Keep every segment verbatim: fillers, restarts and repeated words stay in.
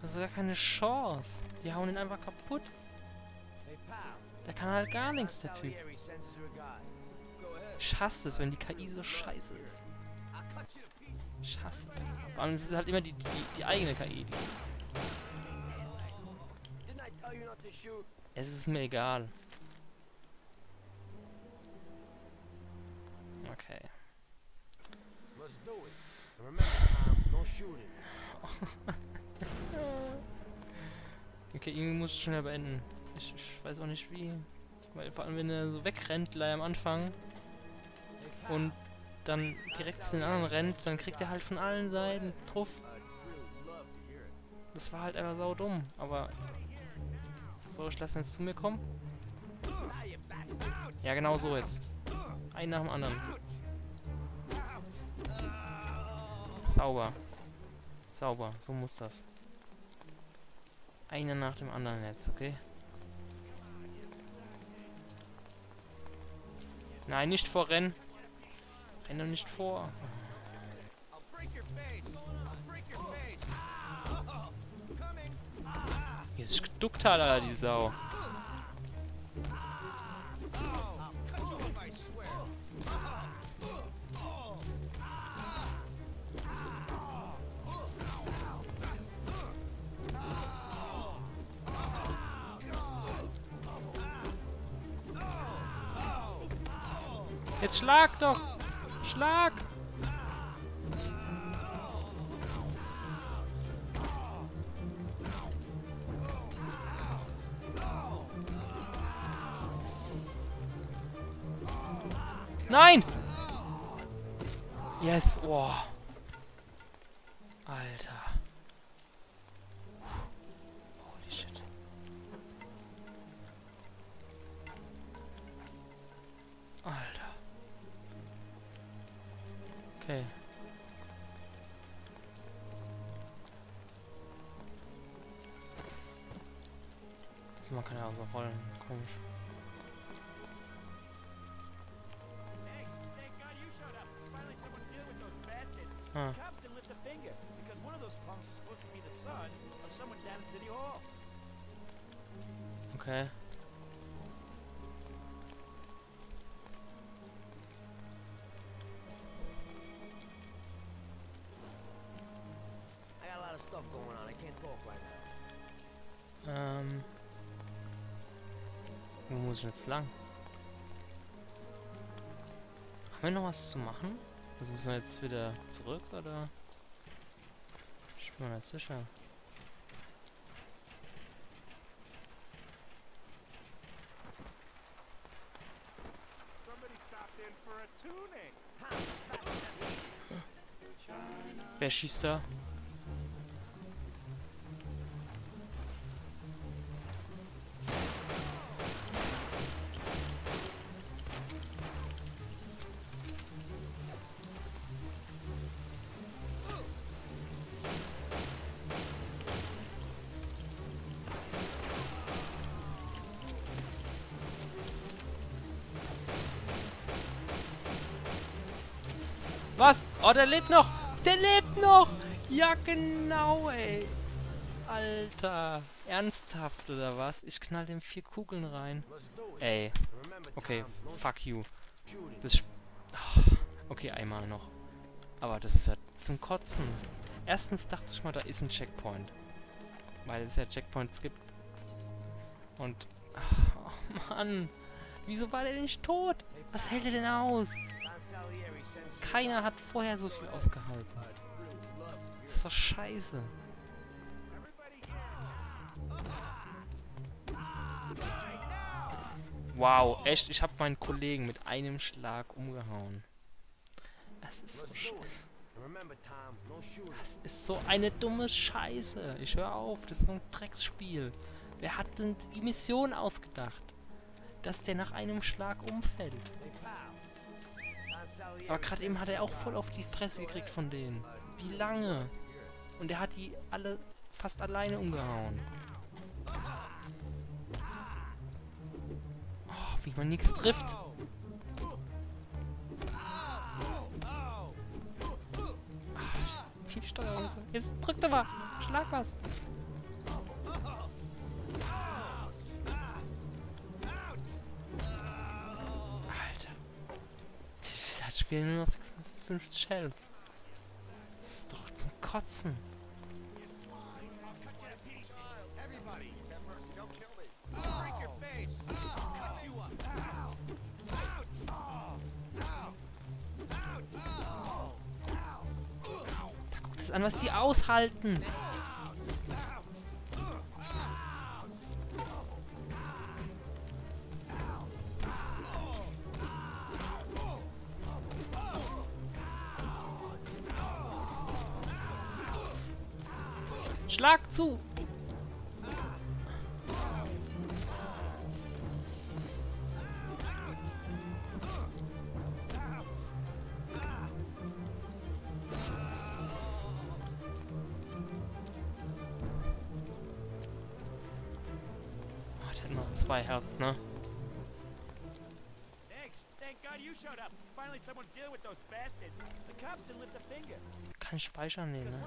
hast gar keine Chance. Die hauen ihn einfach kaputt. Der kann halt gar nichts, der Typ. Ich hasse es, wenn die K I so scheiße ist. Ich hasse es. Vor allem ist es halt immer die, die, die eigene K I. Die es ist mir egal. Okay. Okay, irgendwie muss ich schnell beenden. Ich, ich weiß auch nicht wie. Weil vor allem wenn er so wegrennt gleich am Anfang und dann direkt zu den anderen rennt, dann kriegt er halt von allen Seiten Truff. Das war halt einfach sau dumm, aber so, ich lasse ihn jetzt zu mir kommen. Ja, genau so jetzt. Ein nach dem anderen. Sauber. Sauber, so muss das. Einer nach dem anderen jetzt, okay? Nein, nicht vorrennen. Renn doch nicht vor. Hier ist geduckt halt, Alter, die Sau. Jetzt schlag doch! Schlag! Nein! Yes! Oh. Alter. Holy shit. Alter. Okay. Also man kann ja auch so rollen. Komisch. Ah. Okay. Ähm. Wo muss ich jetzt lang? Haben wir noch was zu machen? Also müssen wir jetzt wieder zurück, oder? Ich bin mir nicht sicher. Wer schießt da? Was? Oh, der lebt noch! Der lebt noch! Ja, genau, ey! Alter! Ernsthaft, oder was? Ich knall dem vier Kugeln rein. Ey. Okay, fuck you. Das Sp oh, okay, einmal noch. Aber das ist ja zum Kotzen. Erstens dachte ich mal, da ist ein Checkpoint. Weil es ja Checkpoints gibt. Und... Oh, Mann! Wieso war der nicht tot? Was hält er denn aus? Keiner hat vorher so viel ausgehalten. Das ist doch scheiße. Wow, echt, ich habe meinen Kollegen mit einem Schlag umgehauen. Das ist so scheiße. Das ist so eine dumme Scheiße. Ich höre auf, das ist so ein Drecksspiel. Wer hat denn die Mission ausgedacht? Dass der nach einem Schlag umfällt. Aber gerade eben hat er auch voll auf die Fresse gekriegt von denen. Wie lange? Und er hat die alle fast alleine umgehauen. Oh, wie man nichts trifft. Ach, zieh die Steuerung so. Jetzt drück doch mal. Schlag was. Alter. Die hat spielen nur noch sechsundfünfzig Shell. Das ist doch zum Kotzen. Guck das an, was die aushalten. Schlag zu! Oh, der hat noch zwei Health, ne? Kein Speicher nehmen, ne?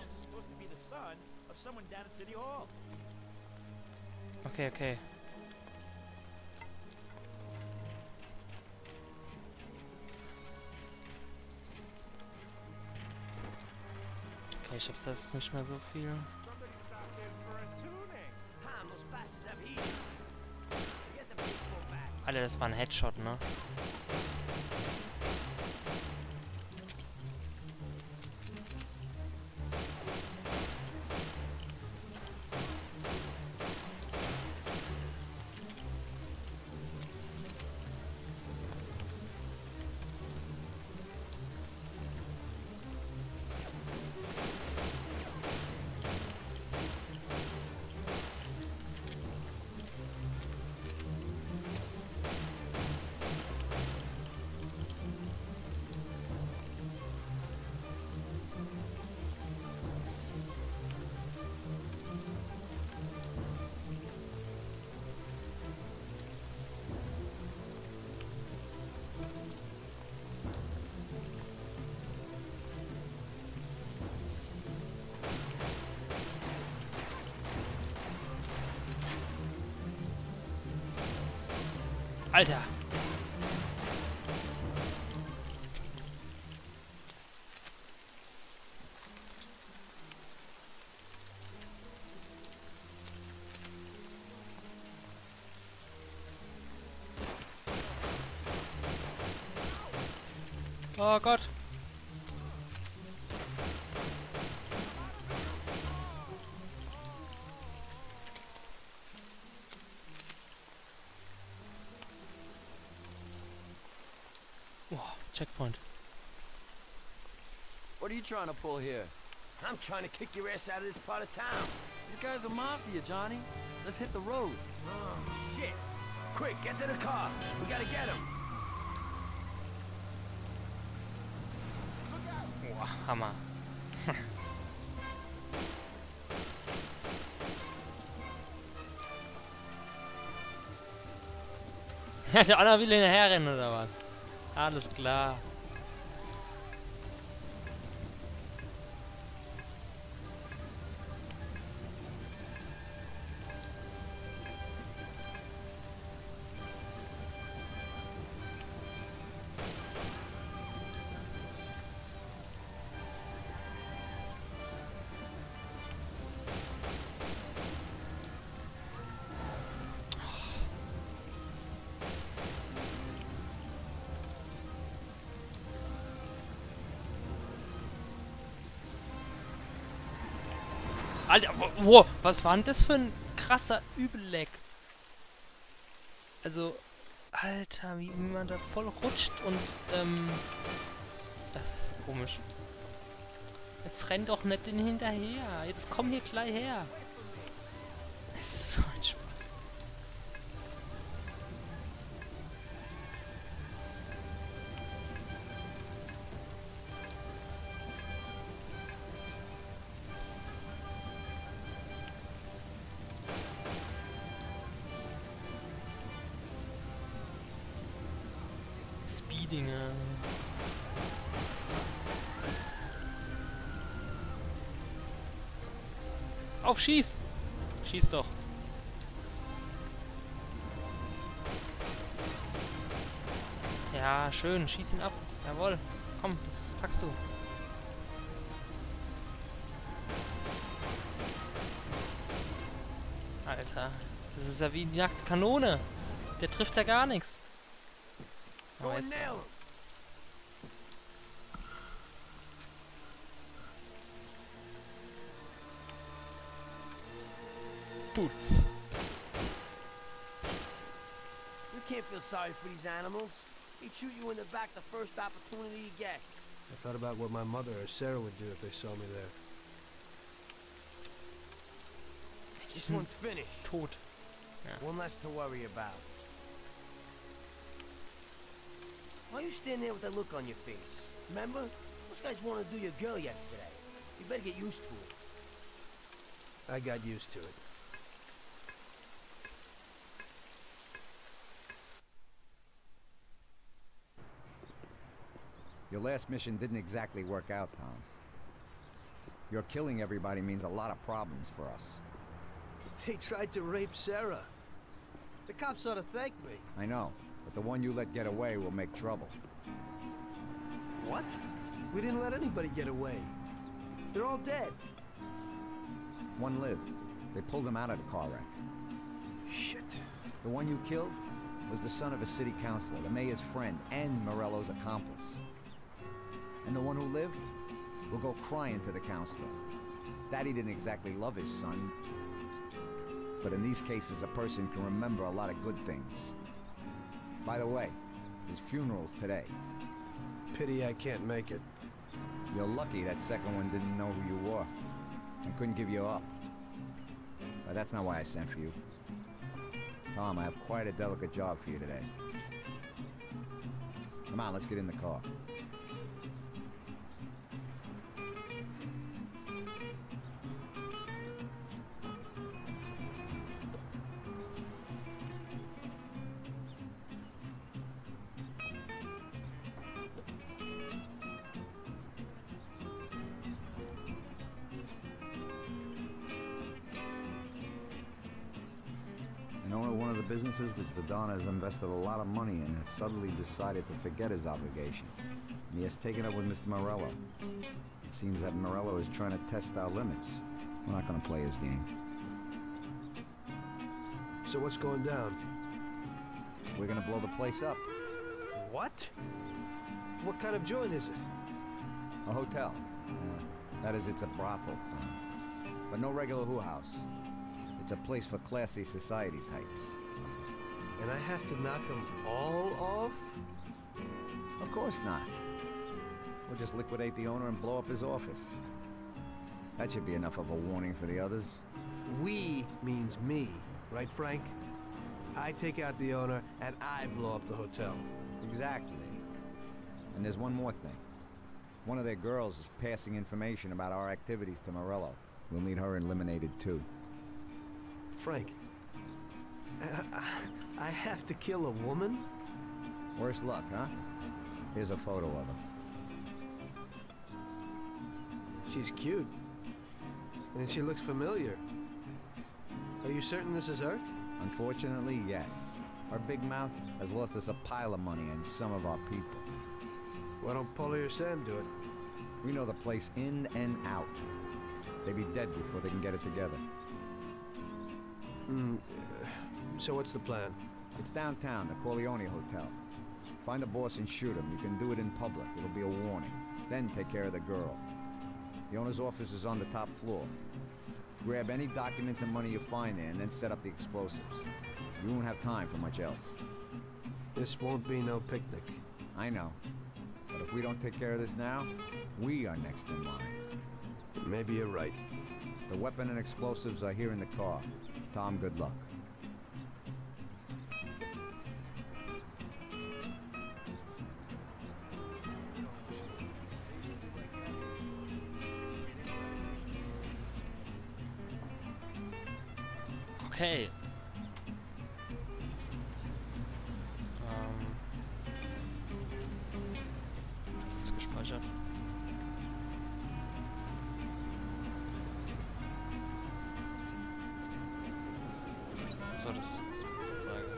Okay, okay. Okay, ich hab selbst nicht mehr so viel. Alter, das war ein Headshot, ne? Alter! Oh Gott! Checkpoint. What are you trying to pull here? I'm trying to kick your ass out of this part of town. These guys are mafia, Johnny. Let's hit the road. Oh, shit. Quick, get to the car. We gotta get him. Boah, Hammer. Der Anna will hinterher rennen oder was? Alles klar. Alter, wow, was war denn das für ein krasser Übelleck? Also, Alter, wie man da voll rutscht und, ähm, das ist so komisch. Jetzt renn doch nicht den hinterher. Jetzt komm hier gleich her. Es ist so ein Spaß. Speedinger. Auf, schieß! Schieß doch. Ja, schön. Schieß ihn ab. Jawohl. Komm, das packst du. Alter. Das ist ja wie eine nackte Kanone. Der trifft ja gar nichts. Aber jetzt. Tut's. You can't feel sorry for these animals. He'd shoot you in the back the first opportunity he gets. I thought about what my mother or Sarah would do if they saw me there. This one's finished. Tot. Ja. One less to worry about. Why you stand there with that look on your face? Remember? Those guys wanted to do your girl yesterday. You better get used to it. I got used to it. Your last mission didn't exactly work out, Tom. Your killing everybody means a lot of problems for us. They tried to rape Sarah. The cops ought to thank me. I know, but the one you let get away will make trouble. What? We didn't let anybody get away. They're all dead. One lived. They pulled him out of the car wreck. Shit. The one you killed was the son of a city councilor, the mayor's friend, and Morello's accomplice. And the one who lived will go crying to the counselor. Daddy didn't exactly love his son. But in these cases, a person can remember a lot of good things. By the way, his funeral's today. Pity I can't make it. You're lucky that second one didn't know who you were and couldn't give you up. But that's not why I sent for you. Tom, I have quite a delicate job for you today. Come on, let's get in the car. Businesses which the Don has invested a lot of money in has suddenly decided to forget his obligation. And he has taken up with Mister Morello. It seems that Morello is trying to test our limits. We're not going to play his game. So what's going down? We're going to blow the place up. What? What kind of joint is it? A hotel. Uh, that is, it's a brothel. Uh, but no regular who house. It's a place for classy society types. And I have to knock them all off? Of course not. We'll just liquidate the owner and blow up his office. That should be enough of a warning for the others. We means me, right, Frank? I take out the owner and I blow up the hotel. Exactly. And there's one more thing. One of their girls is passing information about our activities to Morello. We'll need her eliminated too. Frank, I, I, I have to kill a woman? Worse luck, huh? Here's a photo of her. She's cute. And she looks familiar. Are you certain this is her? Unfortunately, yes. Our big mouth has lost us a pile of money and some of our people. Why don't Paulie or Sam do it? We know the place in and out. They'd be dead before they can get it together. Mm, so what's the plan? It's downtown, the Corleone Hotel. Find a boss and shoot him. You can do it in public. It'll be a warning. Then take care of the girl. The owner's office is on the top floor. Grab any documents and money you find there and then set up the explosives. You won't have time for much else. This won't be no picnic. I know. But if we don't take care of this now, we are next in line. Maybe you're right. The weapon and explosives are here in the car. Tom, good luck. Okay. Ähm. Was ist gespeichert? Achso, das ist die Anzeige.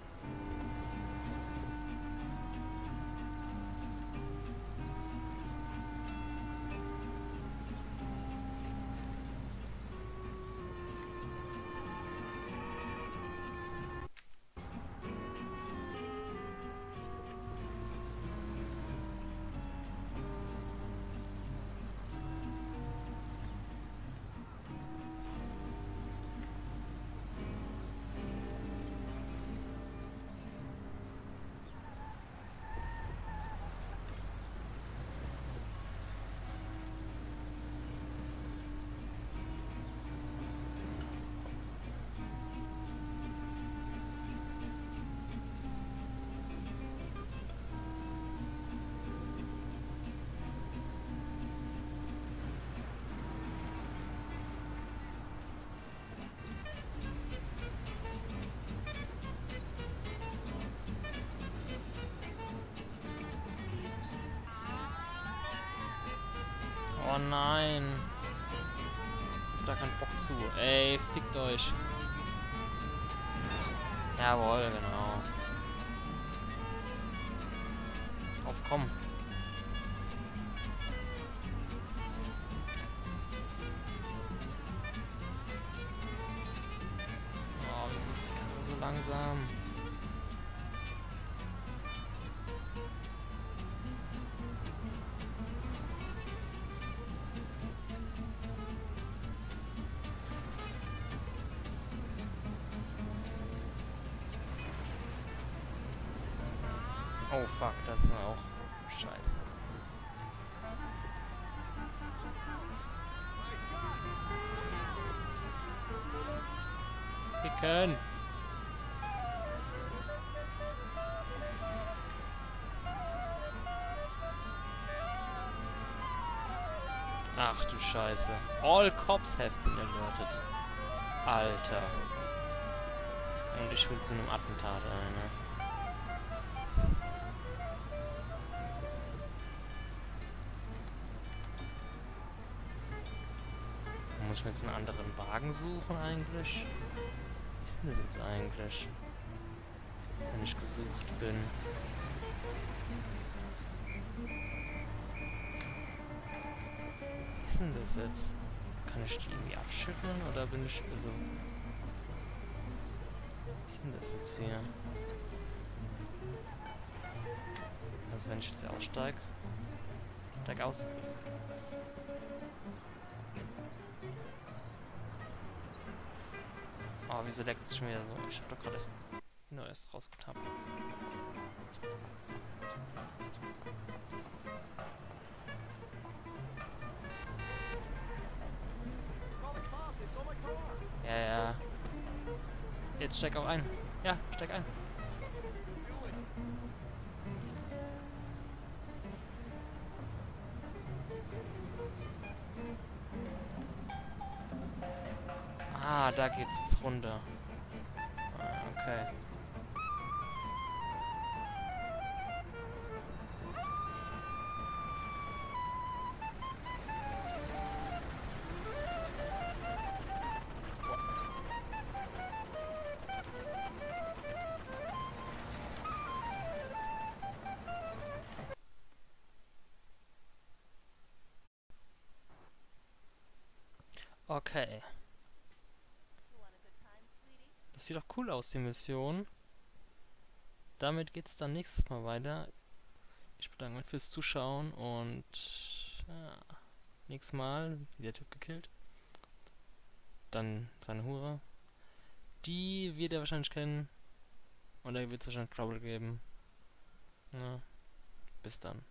Oh nein. Da kein Bock zu. Ey, fickt euch. Jawohl, genau. Auf, komm. Oh, wieso ist die Karre so langsam? Oh fuck, das ist auch scheiße. Ficken! Ach du Scheiße. All cops have been alerted. Alter. Und ich will zu einem Attentat ein, ne? Muss ich mir jetzt einen anderen Wagen suchen eigentlich? Wie ist denn das jetzt eigentlich? Wenn ich gesucht bin. Wie ist denn das jetzt? Kann ich die irgendwie abschütteln oder bin ich also... Wie ist denn das jetzt hier? Also wenn ich jetzt hier aussteige. Steig aus. Oh, wieso leckt es schon wieder so? Ich hab doch gerade erst nur erst rausgetappt. Ja, ja. Jetzt steig auch ein. Ja, steig ein. Ah, da geht's jetzt runter. Ah, okay. Okay. Das sieht doch cool aus, die Mission. Damit geht's dann nächstes Mal weiter. Ich bedanke mich fürs Zuschauen und ja, nächstes Mal wird der Typ gekillt. Dann seine Hure. Die wird er wahrscheinlich kennen. Und da wird es wahrscheinlich Trouble geben. Ja, bis dann.